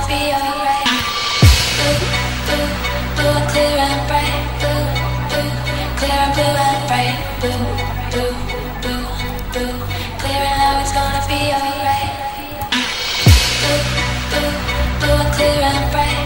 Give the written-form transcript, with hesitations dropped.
be alright. Blue, blue, blue, clear and bright. Blue, blue, clear and blue and bright. Blue, blue, blue, blue, clear and now it's gonna be alright. Blue, blue, blue, clear and bright.